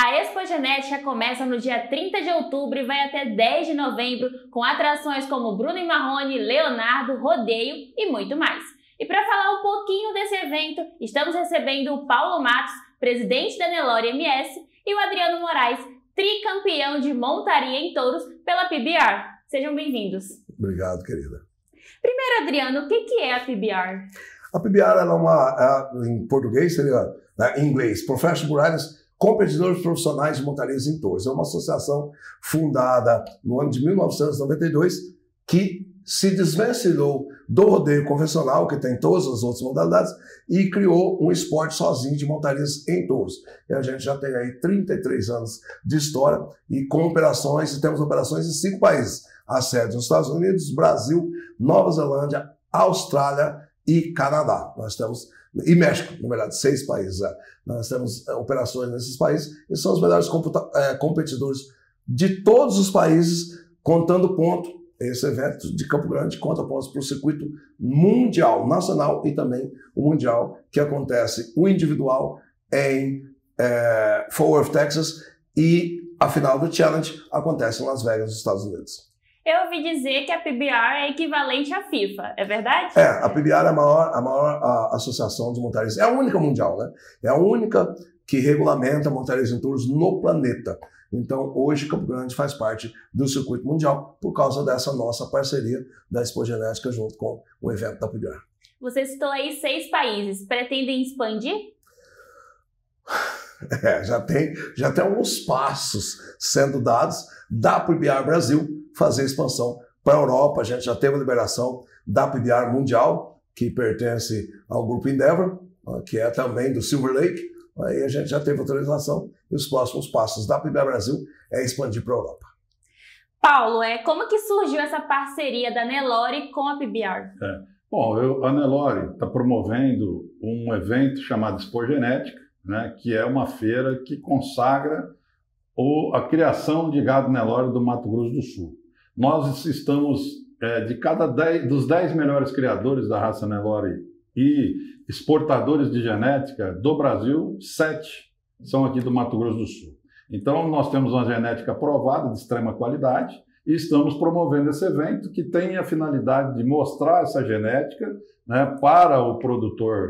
A Expo Genética começa no dia 30 de outubro e vai até 10 de novembro, com atrações como Bruno e Marrone, Leonardo, Rodeio e muito mais. E para falar um pouquinho desse evento, estamos recebendo o Paulo Matos, presidente da Nelore MS, e o Adriano Moraes, tricampeão de montaria em touros pela PBR. Sejam bem-vindos. Obrigado, querida. Primeiro, Adriano, o que é a PBR? A PBR ela é uma, em português seria, em inglês, Professional Riders, Competidores Profissionais de Montarias em Touros. É uma associação fundada no ano de 1992 que se desvencilhou do rodeio convencional, que tem todas as outras modalidades, e criou um esporte sozinho de montarias em touros. E a gente já tem aí 33 anos de história e com operações, e temos operações em 5 países. A sede nos Estados Unidos, Brasil, Nova Zelândia, Austrália e Canadá. Nós temos, e México, na verdade, 6 países. Nós temos operações nesses países e são os melhores competidores de todos os países, contando ponto. Esse evento de Campo Grande conta pontos para o circuito mundial, nacional e também o mundial, que acontece o individual em Fort Worth, Texas, e a final do Challenge acontece em Las Vegas, nos Estados Unidos. Eu ouvi dizer que a PBR é equivalente à FIFA, é verdade? A PBR é a maior associação de montarias. É a única mundial, né? É a única que regulamenta montarias em touros no planeta. Então, hoje, Campo Grande faz parte do circuito mundial por causa dessa nossa parceria da Expo Genética junto com o evento da PBR. Você citou aí 6 países. Pretendem expandir? Já tem alguns passos sendo dados da PBR Brasil fazer expansão para a Europa. A gente já teve a liberação da PBR Mundial, que pertence ao Grupo Endeavor, que é também do Silver Lake. Aí a gente já teve autorização e os próximos passos da PBR Brasil é expandir para a Europa. Paulo, como que surgiu essa parceria da Nelore com a PBR? Bom, a Nelore está promovendo um evento chamado Expo Genética, né, que é uma feira que consagra a criação de gado Nelore do Mato Grosso do Sul. Nós estamos, dos 10 melhores criadores da raça Nelore e exportadores de genética do Brasil, 7 são aqui do Mato Grosso do Sul. Então, nós temos uma genética aprovada de extrema qualidade e estamos promovendo esse evento que tem a finalidade de mostrar essa genética, né, para o produtor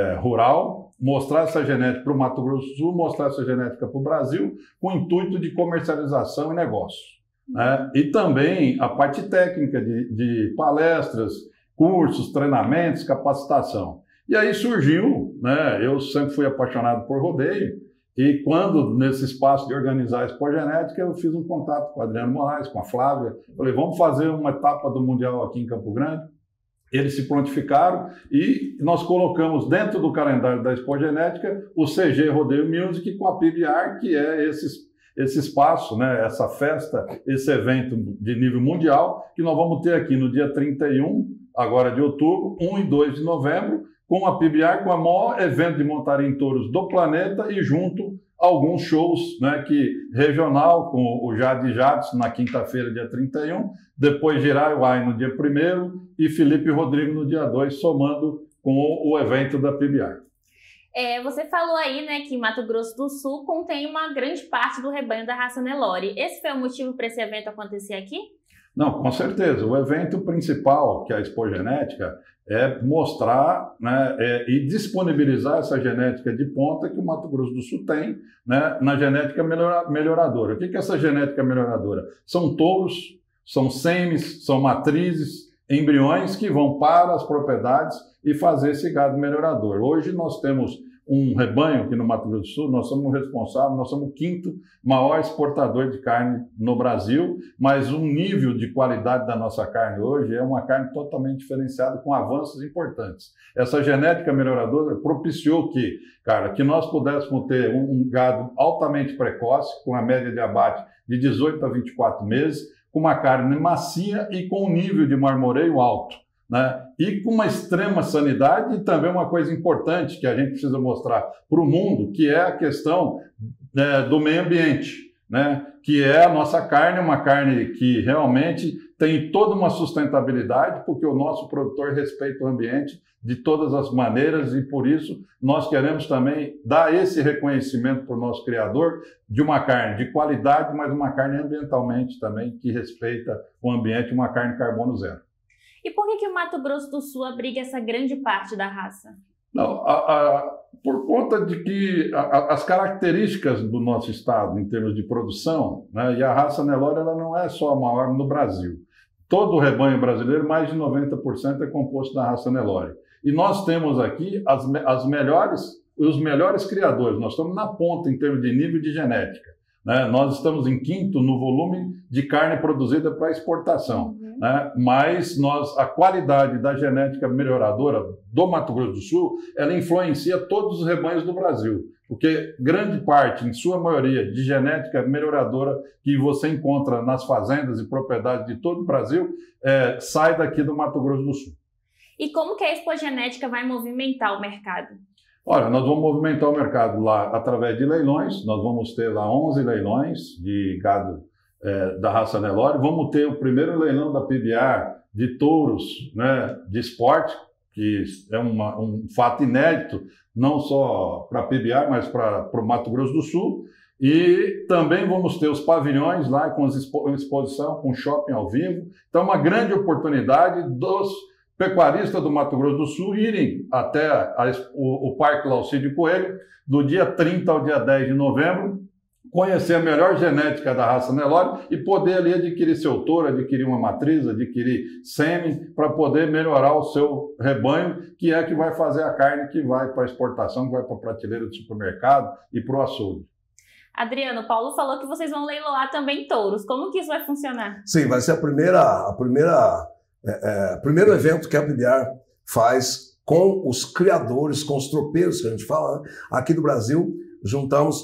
rural, mostrar essa genética para o Mato Grosso do Sul, mostrar essa genética para o Brasil, com o intuito de comercialização e negócio. Né? E também a parte técnica de palestras, cursos, treinamentos, capacitação. E aí surgiu, né, eu sempre fui apaixonado por rodeio, e quando, nesse espaço de organizar a Expo Genética, eu fiz um contato com o Adriano Moraes, com a Flávia, falei, vamos fazer uma etapa do Mundial aqui em Campo Grande. Eles se prontificaram e nós colocamos dentro do calendário da Expo Genética o CG Rodeio Music com a PBR, que é esse espaço, né, essa festa, esse evento de nível mundial, que nós vamos ter aqui no dia 31, agora de outubro, 1 e 2 de novembro, com a PBR, com o maior evento de montaria em touros do planeta e junto alguns shows, né, regional, com o Jade Jadson na quinta-feira, dia 31, depois Jirai Uai no dia 1º e Felipe Rodrigo no dia 2, somando com o evento da PBR. Você falou aí, né, que Mato Grosso do Sul contém uma grande parte do rebanho da raça Nelore. Esse foi o motivo para esse evento acontecer aqui? Não, com certeza. O evento principal, que é a Expo Genética, é mostrar, né, e disponibilizar essa genética de ponta que o Mato Grosso do Sul tem, né, na genética melhoradora. O que é essa genética melhoradora? São touros, são sêmis, são matrizes, embriões que vão para as propriedades e fazer esse gado melhorador. Hoje nós temos um rebanho aqui no Mato Grosso do Sul, nós somos responsáveis, nós somos o 5º maior exportador de carne no Brasil, mas o nível de qualidade da nossa carne hoje é uma carne totalmente diferenciada, com avanços importantes. Essa genética melhoradora propiciou que nós pudéssemos ter um gado altamente precoce, com a média de abate de 18 a 24 meses, com uma carne macia e com um nível de marmoreio alto. Né? E com uma extrema sanidade e também uma coisa importante que a gente precisa mostrar para o mundo, que é a questão do meio ambiente, né? Que é a nossa carne, uma carne que realmente tem toda uma sustentabilidade, porque o nosso produtor respeita o ambiente de todas as maneiras e, por isso, nós queremos também dar esse reconhecimento para o nosso criador de uma carne de qualidade, mas uma carne ambientalmente também que respeita o ambiente, uma carne carbono zero. E por que o Mato Grosso do Sul abriga essa grande parte da raça? Não, por conta de que as características do nosso estado em termos de produção, né, e a raça Nelore ela não é só a maior no Brasil. Todo o rebanho brasileiro, mais de 90% é composto da raça Nelore. E nós temos aqui os melhores criadores. Nós estamos na ponta em termos de nível de genética. Né? Nós estamos em quinto no volume de carne produzida para exportação. Né? Mas a qualidade da genética melhoradora do Mato Grosso do Sul, ela influencia todos os rebanhos do Brasil. Porque grande parte, em sua maioria, de genética melhoradora que você encontra nas fazendas e propriedades de todo o Brasil, sai daqui do Mato Grosso do Sul. E como que a Expogenética vai movimentar o mercado? Olha, nós vamos movimentar o mercado lá através de leilões. Nós vamos ter lá 11 leilões de gado da raça Nelore. Vamos ter o primeiro leilão da PBR de touros, né, de esporte, que é um fato inédito, não só para a PBR, mas para o Mato Grosso do Sul. E também vamos ter os pavilhões lá com exposição, com shopping ao vivo. Então, uma grande oportunidade dos pecuaristas do Mato Grosso do Sul irem até o Parque Laucídio Coelho, do dia 30 ao dia 10 de novembro, conhecer a melhor genética da raça Nelore e poder ali adquirir seu touro, adquirir uma matriz, adquirir sêmen, para poder melhorar o seu rebanho, que é que vai fazer a carne que vai para a exportação, que vai para a prateleira do supermercado e para o açougue. Adriano, o Paulo falou que vocês vão leiloar também touros. Como que isso vai funcionar? Sim, vai ser o primeiro evento que a PBR faz com os criadores, com os tropeiros que a gente fala, né? Aqui do Brasil. Juntamos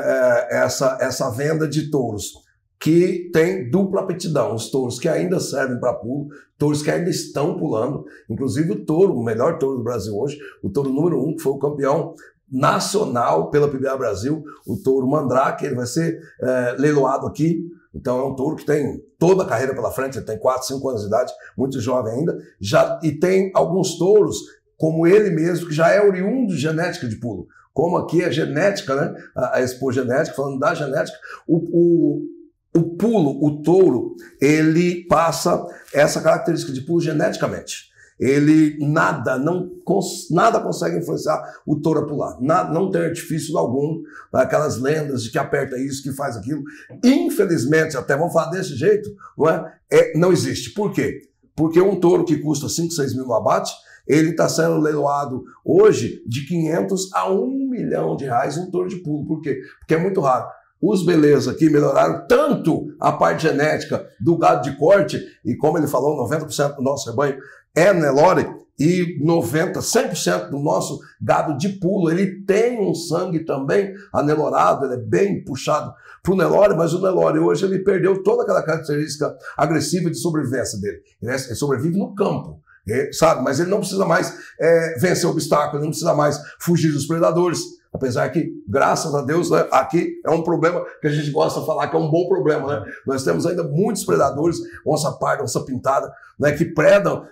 essa venda de touros que tem dupla aptidão, os touros que ainda servem para pulo, touros que ainda estão pulando, inclusive o melhor touro do Brasil hoje, o touro número 1, que foi o campeão nacional pela PBR Brasil, o touro Mandrake, ele vai ser leiloado aqui. Então é um touro que tem toda a carreira pela frente, ele tem 4, 5 anos de idade, muito jovem ainda, e tem alguns touros, como ele mesmo, que já é oriundo de genética de pulo. Como aqui a genética, né? A Expogenética, falando da genética, o pulo, o touro, ele passa essa característica de pulo geneticamente. Ele nada consegue influenciar o touro a pular. Não tem artifício algum, aquelas lendas de que aperta isso, que faz aquilo. Infelizmente, até vamos falar desse jeito, não existe. Por quê? Porque um touro que custa 5, 6 mil no abate, ele está sendo leiloado hoje de 500 a 1 milhão de reais um touro de pulo. Por quê? Porque é muito raro. Os beleza aqui melhoraram tanto a parte genética do gado de corte, e como ele falou, 90% do nosso rebanho é Nelore, e 100% do nosso gado de pulo, ele tem um sangue também anelorado, ele é bem puxado para o Nelore, mas o Nelore hoje ele perdeu toda aquela característica agressiva de sobrevivência dele. Ele sobrevive no campo. Sabe? Mas ele não precisa mais vencer obstáculos, ele não precisa mais fugir dos predadores. Apesar que, graças a Deus, né, aqui é um problema que a gente gosta de falar que é um bom problema. Né? Nós temos ainda muitos predadores, onça parda, onça pintada, né, que predam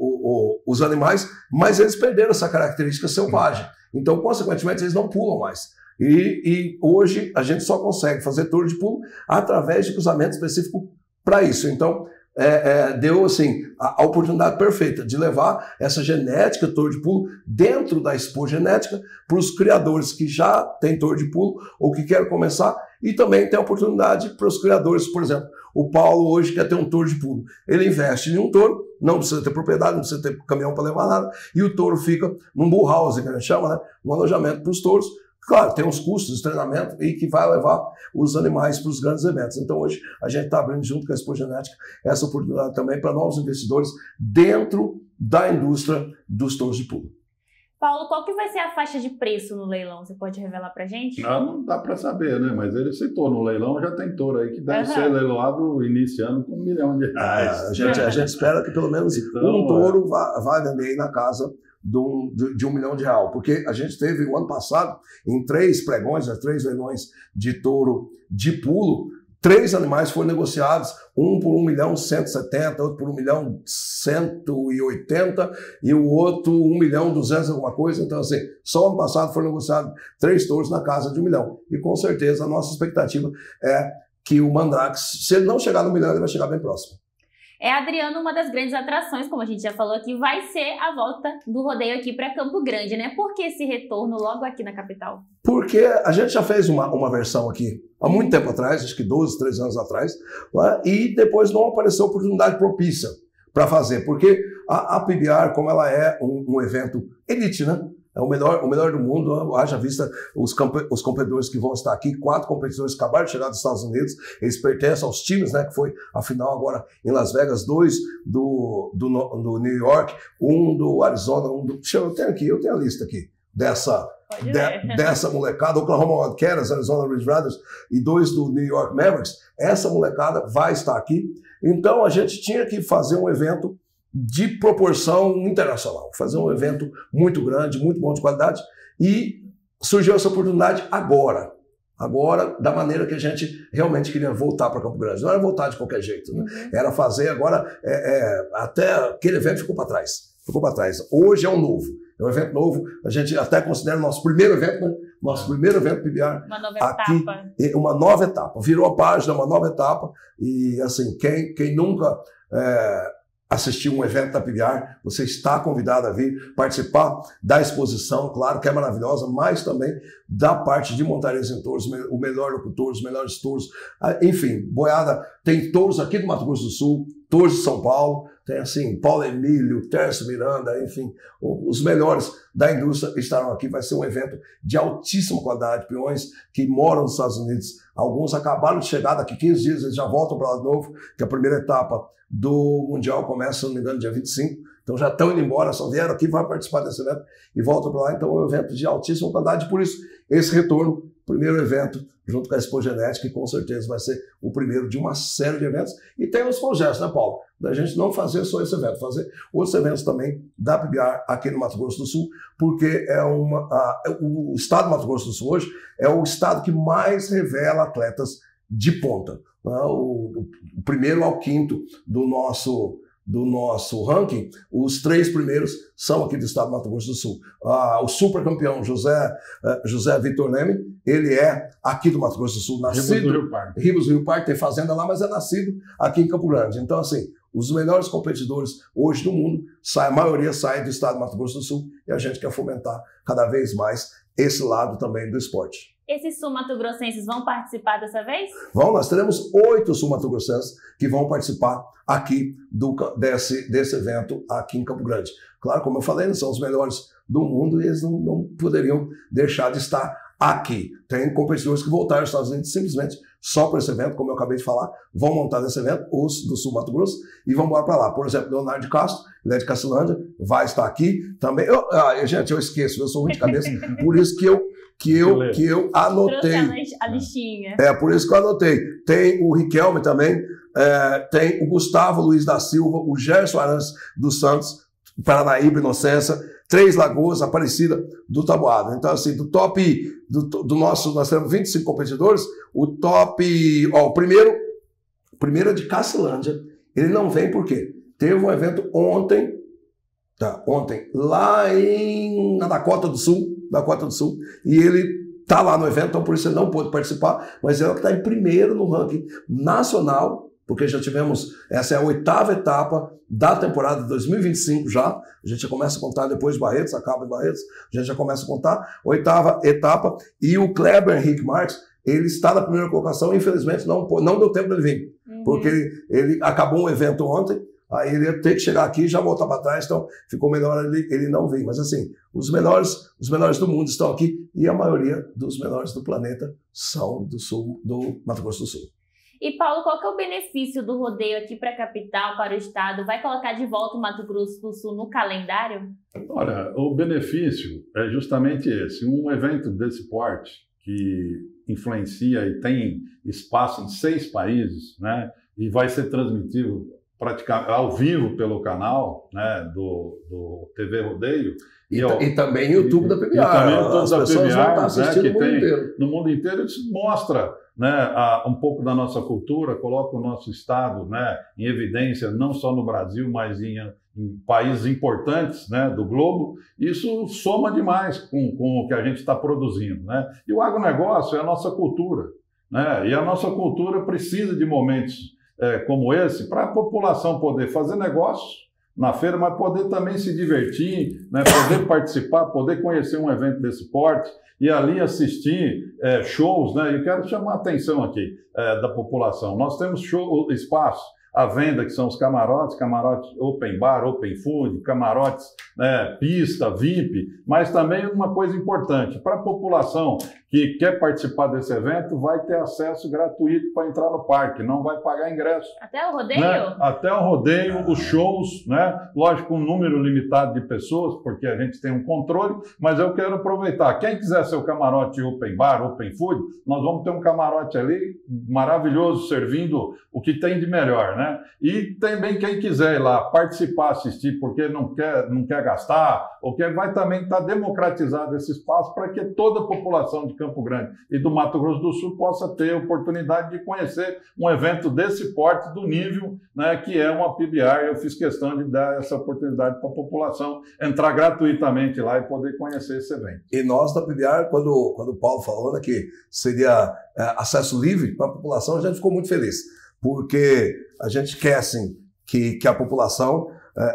os animais, mas eles perderam essa característica selvagem. Então, consequentemente, eles não pulam mais. E hoje a gente só consegue fazer touro de pulo através de cruzamento específico para isso. Então, deu assim a oportunidade perfeita de levar essa genética touro de pulo dentro da Expogenética para os criadores que já têm touro de pulo ou que querem começar, e também tem a oportunidade para os criadores. Por exemplo, o Paulo hoje quer ter um touro de pulo, ele investe em um touro, não precisa ter propriedade, não precisa ter caminhão para levar nada, e o touro fica num bull house, que a gente chama, né? Um alojamento para os touros. Claro, tem uns custos de treinamento e que vai levar os animais para os grandes eventos. Então hoje a gente está abrindo junto com a Expogenética essa oportunidade também para novos investidores dentro da indústria dos touros de pulo. Paulo, qual que vai ser a faixa de preço no leilão? Você pode revelar para a gente? Não dá para saber, né? Mas ele citou, no leilão já tem touro aí que deve ser leiloado iniciando com R$1 milhão. A gente espera que pelo menos um touro vai vender aí na casa de R$1 milhão, porque a gente teve o ano passado, em 3 pregões, 3 leilões de touro de pulo, 3 animais foram negociados, um por 1.170.000, outro por 1.180.000 e o outro 1.200.000 alguma coisa. Então, assim, só ano passado foram negociados 3 touros na casa de 1 milhão. E com certeza a nossa expectativa é que o Mandrax, se ele não chegar no 1 milhão, ele vai chegar bem próximo. Adriano, uma das grandes atrações, como a gente já falou aqui, vai ser a volta do rodeio aqui para Campo Grande, né? Por que esse retorno logo aqui na capital? Porque a gente já fez uma versão aqui há muito tempo atrás, acho que 12, 13 anos atrás, né? E depois não apareceu oportunidade propícia para fazer, porque a PBR, como ela é um evento elite, né? É o melhor do mundo, haja vista os competidores que vão estar aqui, 4 competidores acabaram de chegar dos Estados Unidos, eles pertencem aos times, né, que foi a final agora em Las Vegas, 2 do New York, 1 do Arizona, 1 do... Eu tenho a lista aqui dessa molecada, Oklahoma Wildcats, Arizona Ridge Raiders e 2 do New York Mavericks. Essa molecada vai estar aqui, então a gente tinha que fazer um evento de proporção internacional, fazer um evento muito grande, muito bom de qualidade, e surgiu essa oportunidade agora, da maneira que a gente realmente queria voltar para Campo Grande. Não era voltar de qualquer jeito, né? Era fazer agora, até aquele evento ficou para trás. Hoje é um novo, é um evento novo, a gente até considera o nosso primeiro evento, né? Nosso primeiro evento PBR uma nova aqui, etapa. Uma nova etapa, virou a página, uma nova etapa, e assim, quem nunca assistir um evento da PBR, você está convidado a vir participar da exposição, claro que é maravilhosa, mas também da parte de montarias em touros, o melhor locutor, os melhores touros, enfim, boiada, tem touros aqui do Mato Grosso do Sul, touros de São Paulo, tem assim, Paulo Emílio, Tércio Miranda, enfim, os melhores da indústria estarão aqui, vai ser um evento de altíssima qualidade, peões que moram nos Estados Unidos, alguns acabaram de chegar, daqui 15 dias eles já voltam para lá de novo, que a primeira etapa do Mundial começa, se não me engano, dia 25, então já estão indo embora, só vieram aqui, vão participar desse evento e voltam para lá, então é um evento de altíssima qualidade, por isso esse retorno, primeiro evento junto com a Expo Genética, que com certeza vai ser o primeiro de uma série de eventos, e tem os projetos, né, Paulo? Da gente não fazer só esse evento, fazer outros eventos também da PBR aqui no Mato Grosso do Sul, porque o estado do Mato Grosso do Sul hoje é o estado que mais revela atletas de ponta. O primeiro ao quinto do nosso ranking, os 3 primeiros são aqui do estado do Mato Grosso do Sul. O super campeão José Vitor Leme, ele é aqui do Mato Grosso do Sul, nascido Ribas do Rio Parque, tem fazenda lá, mas é nascido aqui em Campo Grande. Então, assim, os melhores competidores hoje do mundo, a maioria sai do estado do Mato Grosso do Sul, e a gente quer fomentar cada vez mais esse lado também do esporte. Esses sul-mato-grossenses vão participar dessa vez? Nós teremos 8 sul-mato-grossenses que vão participar aqui desse evento aqui em Campo Grande. Claro, como eu falei, eles são os melhores do mundo e eles não poderiam deixar de estar aqui. Tem competidores que voltaram aos Estados Unidos simplesmente só para esse evento, como eu acabei de falar, vão montar nesse evento, os do Sul Mato Grosso, e vão embora para lá. Por exemplo, Leonardo de Castro, ele é de Cacilândia, vai estar aqui também. Gente, eu esqueço, eu sou ruim de cabeça, por isso que eu anotei. A listinha. Por isso que eu anotei. Tem o Riquelme também, tem o Gustavo Luiz da Silva, o Gerson Arantes dos Santos, Paranaíba, Inocência, Três Lagoas, Aparecida do Taboado. Então, assim, do top do nosso, nós temos 25 competidores, o primeiro é de Cacilândia. Ele não vem por quê? Teve um evento ontem, lá na Dakota do Sul, e ele está lá no evento, então por isso ele não pôde participar, mas ele está em primeiro no ranking nacional, porque já tivemos, essa é a 8ª etapa da temporada de 2025 já, a gente já começa a contar depois de Barretos, acaba em Barretos, a gente já começa a contar, 8ª etapa, e o Kleber Henrique Marques, ele está na primeira colocação, infelizmente não deu tempo de ele vir, porque ele acabou um evento ontem, aí ele ia ter que chegar aqui e já voltar para trás, então ficou melhor ele não vir. Mas assim, os melhores do mundo estão aqui e a maioria dos melhores do planeta são do Mato Grosso do Sul. E Paulo, qual que é o benefício do rodeio aqui para a capital, para o estado? Vai colocar de volta o Mato Grosso do Sul no calendário? Olha, o benefício é justamente esse. Um evento desse porte que influencia e tem espaço em 6 países, né, e vai ser transmitido praticamente ao vivo pelo canal, né, do TV Rodeio. E também o YouTube da PBR. E também o YouTube As da pessoas vão estar PBR, assistindo né, no mundo inteiro. No mundo inteiro isso mostra, né, um pouco da nossa cultura, coloca o nosso estado, né, em evidência, não só no Brasil, mas em países importantes, né, do globo. Isso soma demais com o que a gente está produzindo, né? E o agronegócio é a nossa cultura, né? E a nossa cultura precisa de momentos como esse para a população poder fazer negócio na feira, mas poder também se divertir, né, poder participar, poder conhecer um evento desse porte e ali assistir shows, né? Eu quero chamar a atenção aqui da população. Nós temos espaço à venda, que são os camarotes open bar, open food, camarotes, né, pista, VIP, mas também uma coisa importante, para a população que quer participar desse evento, vai ter acesso gratuito para entrar no parque, não vai pagar ingresso. Até o rodeio? Né? Até o rodeio, os shows, né? Lógico, um número limitado de pessoas, porque a gente tem um controle, mas eu quero aproveitar. Quem quiser ser o camarote open bar, open food, nós vamos ter um camarote ali maravilhoso, servindo o que tem de melhor, né? E também quem quiser ir lá participar, assistir, porque não quer gastar, ou vai também estar democratizado esse espaço para que toda a população de Campo Grande e do Mato Grosso do Sul possa ter a oportunidade de conhecer um evento desse porte, do nível, né, que é uma PBR. Eu fiz questão de dar essa oportunidade para a população entrar gratuitamente lá e poder conhecer esse evento. E nós da PBR, quando o Paulo falou, né, que seria acesso livre para a população, a gente ficou muito feliz, porque a gente quer, assim, que a população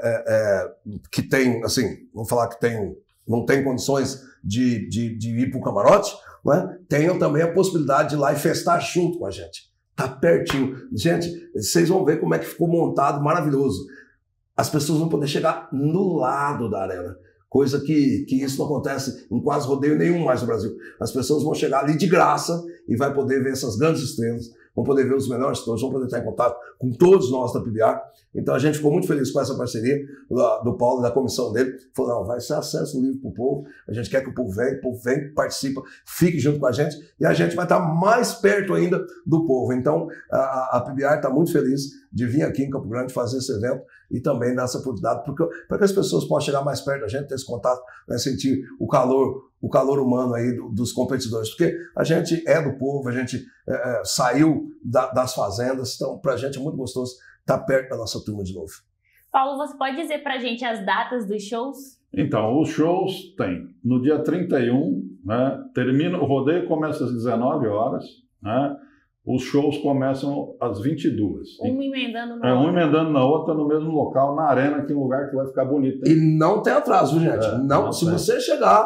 que tem, assim, vamos falar que não tem condições de ir para o camarote, né, tenham também a possibilidade de ir lá e festar junto com a gente. Tá pertinho. Gente, vocês vão ver como é que ficou montado, maravilhoso. As pessoas vão poder chegar no lado da arena, coisa que isso não acontece em quase rodeio nenhum mais no Brasil. As pessoas vão chegar ali de graça e vai poder ver essas grandes estrelas, vão poder ver os melhores todos, vão poder estar em contato com todos nós da PBR. Então a gente ficou muito feliz com essa parceria do Paulo e da comissão dele. Falou, não, vai ser acesso livre para o povo, a gente quer que o povo venha, participa, fique junto com a gente e a gente vai estar mais perto ainda do povo. Então a PBR está muito feliz de vir aqui em Campo Grande fazer esse evento e também dar essa oportunidade para que as pessoas possam chegar mais perto da gente, ter esse contato, né, sentir o calor humano aí dos competidores, porque a gente é do povo, a gente saiu das fazendas, então para a gente é muito gostoso estar perto da nossa turma de novo. Paulo, você pode dizer para a gente as datas dos shows? Então, os shows tem no dia 31, né, o rodeio começa às 19 horas, né, os shows começam às 22. Um emendando na outra. Um emendando na outra, no mesmo local, na arena, que é um lugar que vai ficar bonito. E não tem atraso, gente. Se você chegar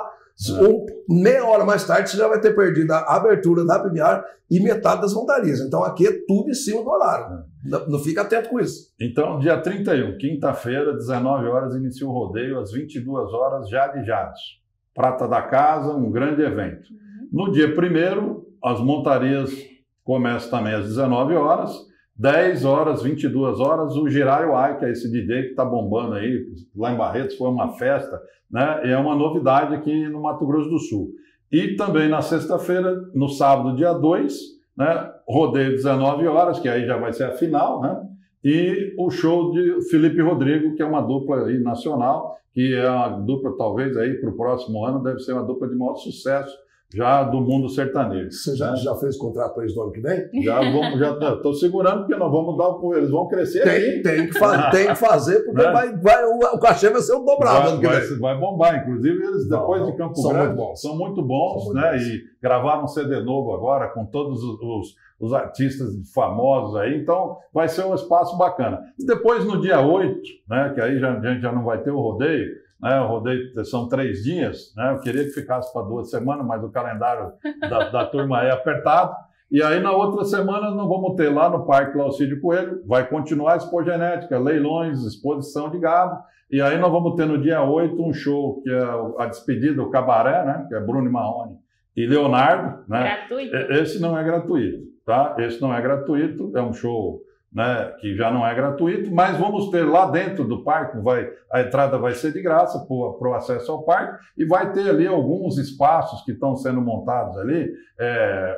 meia hora mais tarde, você já vai ter perdido a abertura da PBR e metade das montarias. Então aqui é tudo em cima do horário. Não fica atento com isso. Então, dia 31, quinta-feira, 19 horas, inicia o rodeio, às 22 horas, Jade Jades. Prata da Casa, um grande evento. No dia 1º, as montarias começam também às 19 horas, 10 horas, 22 horas, o Giraio Ai, que é esse DJ que está bombando aí, lá em Barretos, foi uma festa, né? É uma novidade aqui no Mato Grosso do Sul. E também na sexta-feira, no sábado, dia 2, né? Rodeio 19 horas, que aí já vai ser a final, né? E o show de Felipe Rodrigo, que é uma dupla aí nacional, que é uma dupla, talvez, aí para o próximo ano, deve ser uma dupla de maior sucesso, já do mundo sertanejo. Você já fez contrato para eles do ano que vem? Já estou segurando, porque nós vamos dar eles vão crescer. Tem que fazer, porque o cachê vai ser o dobrado ano que vem. Vai bombar, inclusive eles depois de Campo Grande são muito bons, né? E gravaram um CD novo agora com todos os artistas famosos aí, então vai ser um espaço bacana. E depois no dia 8, né, que aí a gente já não vai ter o rodeio, né, o rodeio são 3 dias, né, eu queria que ficasse para 2 semanas, mas o calendário da turma é apertado. E aí na outra semana nós vamos ter lá no Parque Laucídio Coelho, vai continuar a Expo Genética, leilões, exposição de gado, e aí nós vamos ter no dia 8 um show que é a despedida, o Cabaré, né, que é Bruno Marrone e Leonardo. Né? Gratuito? Esse não é gratuito, tá? Esse não é gratuito, é um show, né, que já não é gratuito, mas vamos ter lá dentro do parque, a entrada vai ser de graça para o acesso ao parque, e vai ter ali alguns espaços que estão sendo montados ali,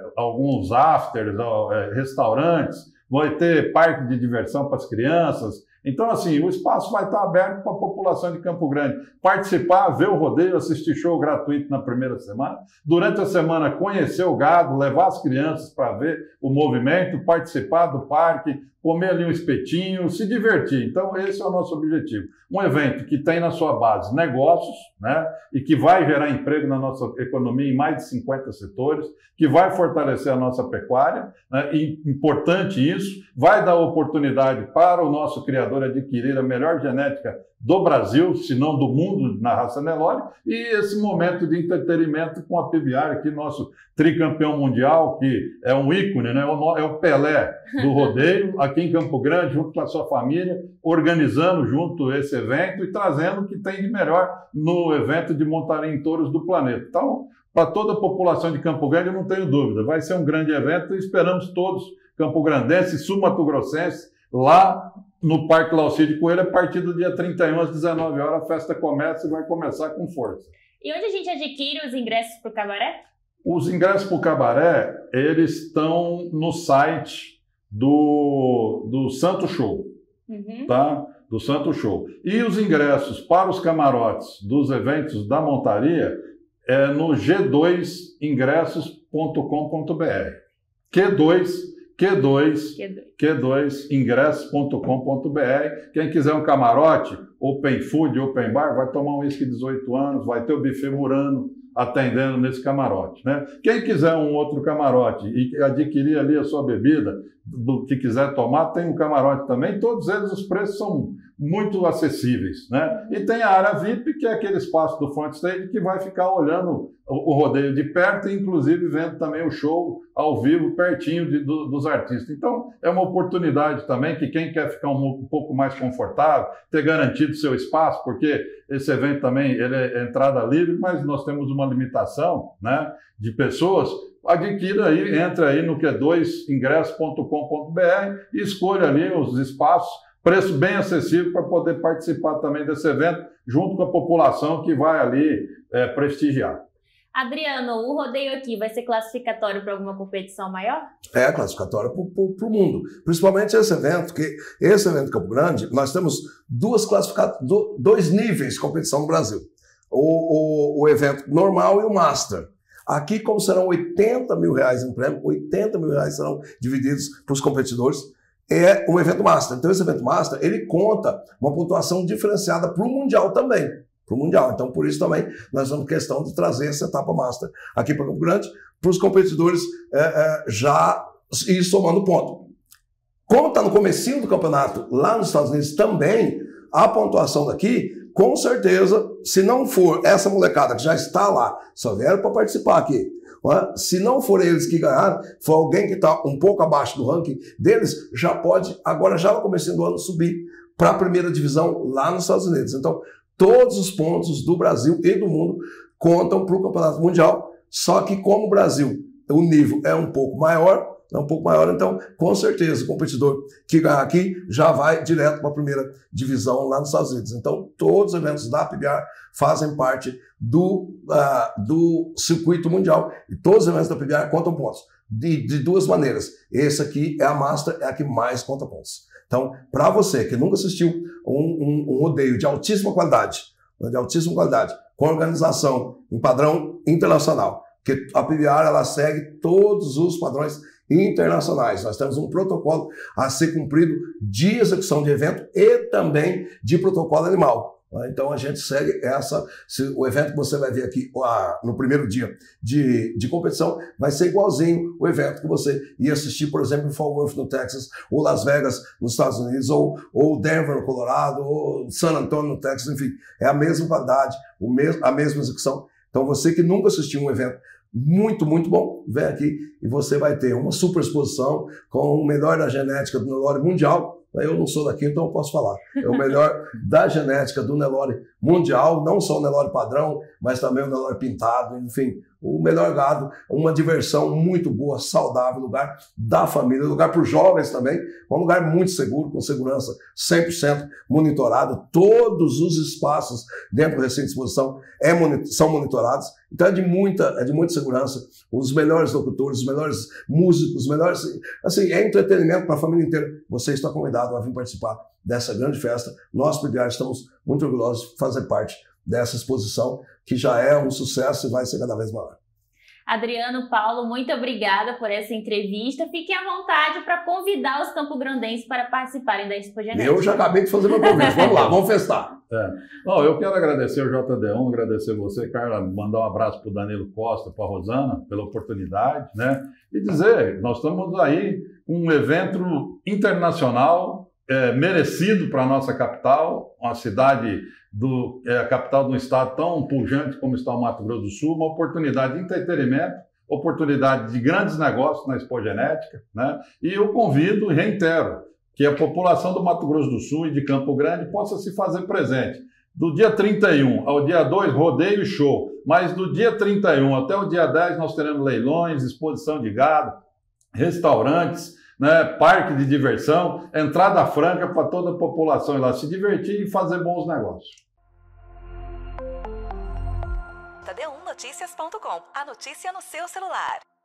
alguns afters, restaurantes, vai ter parque de diversão para as crianças, Então, assim, o espaço vai estar aberto para a população de Campo Grande participar, ver o rodeio, assistir show gratuito na primeira semana. Durante a semana, conhecer o gado, levar as crianças para ver o movimento, participar do parque, comer ali um espetinho, se divertir. Então, esse é o nosso objetivo. Um evento que tem na sua base negócios, né, e que vai gerar emprego na nossa economia em mais de 50 setores, que vai fortalecer a nossa pecuária, né, e importante isso, vai dar oportunidade para o nosso criador adquirir a melhor genética do Brasil, se não do mundo, na raça Nelore, e esse momento de entretenimento com a PBR, aqui, nosso tricampeão mundial, que é um ícone, né? É o Pelé do rodeio, aqui em Campo Grande, junto com a sua família, organizando junto esse evento e trazendo o que tem de melhor no evento de montaria em touros do planeta. Então, para toda a população de Campo Grande, eu não tenho dúvida, vai ser um grande evento e esperamos todos, campograndenses, sul-mato-grossenses, lá no Parque Laucídio Coelho, a partir do dia 31 às 19 horas, a festa começa e vai começar com força. E onde a gente adquire os ingressos para o cabaré? Os ingressos para o cabaré, eles estão no site do Santo Show, tá? Do Santo Show. E os ingressos para os camarotes dos eventos da montaria é no g2ingressos.com.br. Q2ingressos.com.br. Quem quiser um camarote, open food, open bar, vai tomar um uísque de 18 anos, vai ter o buffet Murano atendendo nesse camarote, né? Quem quiser um outro camarote e adquirir ali a sua bebida, do que quiser tomar, tem um camarote também. Todos eles, os preços são muito acessíveis, né? E tem a área VIP, que é aquele espaço do front stage que vai ficar olhando o rodeio de perto e, inclusive, vendo também o show ao vivo, pertinho dos artistas. Então, é uma oportunidade também que quem quer ficar um pouco mais confortável, ter garantido seu espaço, porque esse evento também ele é entrada livre, mas nós temos uma limitação, né, de pessoas. Adquira aí, entra aí no q2ingresso.com.br e escolha ali os espaços, preço bem acessível para poder participar também desse evento, junto com a população que vai ali prestigiar. Adriano, o rodeio aqui vai ser classificatório para alguma competição maior? É classificatório para o mundo. Principalmente esse evento, que esse evento Campo Grande, nós temos dois níveis de competição no Brasil. O evento normal e o Master. Aqui, como serão R$80 mil em prêmio, R$80 mil serão divididos para os competidores, é um evento Master. Então, esse evento Master, ele conta uma pontuação diferenciada para o Mundial também. Para o Mundial. Então, por isso também, nós temos questão de trazer essa etapa Master aqui para Campo Grande, para os competidores já ir somando ponto. Como está no comecinho do campeonato, lá nos Estados Unidos também, a pontuação daqui, com certeza, se não for essa molecada que já está lá, só vieram para participar aqui, se não for eles que ganharam, for alguém que está um pouco abaixo do ranking deles, já pode, agora já no comecinho do ano, subir para a primeira divisão lá nos Estados Unidos. Então, todos os pontos do Brasil e do mundo contam para o Campeonato Mundial, só que como o Brasil, o nível é um pouco maior, então com certeza o competidor que ganhar aqui já vai direto para a primeira divisão lá nos Estados Unidos. Então todos os eventos da PBR fazem parte do circuito mundial e todos os eventos da PBR contam pontos de duas maneiras. Esse aqui é a Master, é a que mais conta pontos. Então, para você que nunca assistiu um rodeio de altíssima qualidade, com organização em padrão internacional, porque a PBR ela segue todos os padrões internacionais. Nós temos um protocolo a ser cumprido de execução de evento e também de protocolo animal. Então a gente segue o evento que você vai ver aqui no primeiro dia de competição vai ser igualzinho o evento que você ia assistir, por exemplo, em Fort Worth, no Texas, ou Las Vegas, nos Estados Unidos, ou Denver, no Colorado, ou San Antonio, no Texas, enfim, é a mesma qualidade, a mesma execução. Então você que nunca assistiu um evento muito, muito bom, vem aqui e você vai ter uma super exposição com o melhor da genética do Nelore mundial. Eu não sou daqui, então eu posso falar. É o melhor da genética do Nelore mundial, não só o Nelore padrão, mas também o Nelore pintado, enfim, o melhor gado, uma diversão muito boa, saudável, lugar da família, lugar para os jovens também, um lugar muito seguro, com segurança 100% monitorado, todos os espaços dentro do recinto de exposição são monitorados, Então é de muita segurança, os melhores locutores, os melhores músicos, os melhores... Assim, é entretenimento para a família inteira. Você está convidado a vir participar dessa grande festa. Nós, Pediatras, estamos muito orgulhosos de fazer parte dessa exposição, que já é um sucesso e vai ser cada vez maior. Adriano, Paulo, muito obrigada por essa entrevista. Fiquem à vontade para convidar os campograndenses para participarem da Expo Genética. Eu já acabei de fazer meu convite. Vamos lá, vamos festar. Bom, eu quero agradecer o JD1, agradecer você, Carla, mandar um abraço para o Danilo Costa, para a Rosana, pela oportunidade, né? E dizer, nós estamos aí com um evento internacional merecido para a nossa capital, uma cidade a capital de um estado tão pujante como está o Mato Grosso do Sul, uma oportunidade de entretenimento, oportunidade de grandes negócios na Expo Genética, né? E eu convido e reitero que a população do Mato Grosso do Sul e de Campo Grande possa se fazer presente. Do dia 31 ao dia 2, rodeio e show, mas do dia 31 até o dia 10 nós teremos leilões, exposição de gado, restaurantes, né, parque de diversão, entrada franca para toda a população ir lá se divertir e fazer bons negócios. JD1Noticias.com, a notícia no seu celular.